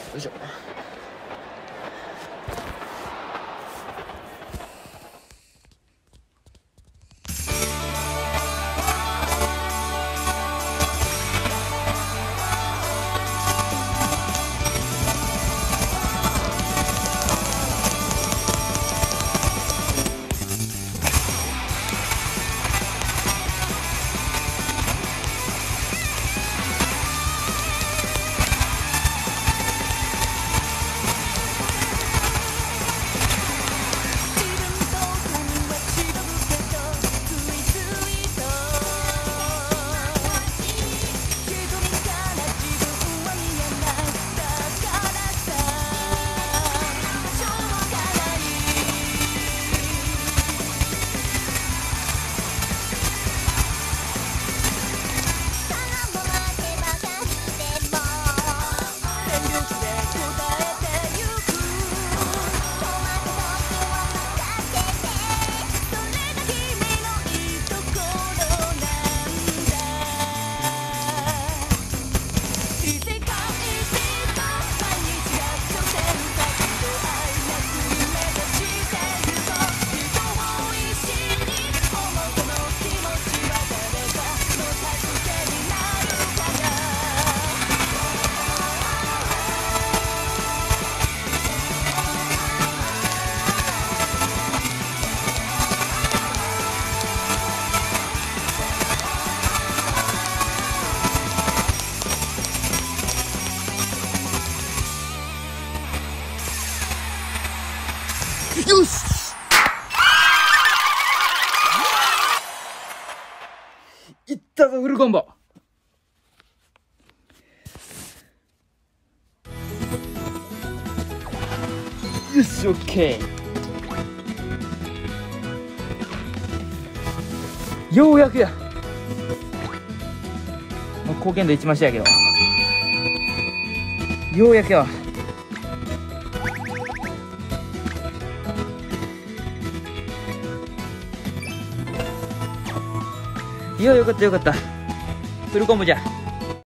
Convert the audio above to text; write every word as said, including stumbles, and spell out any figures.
よいしょ。よし、いったぞフルコンボ。よし、オッケー。ようやくや。もう貢献度一増しやけど、ようやくやわ。いや、よかったよかった。フルコンボじゃ。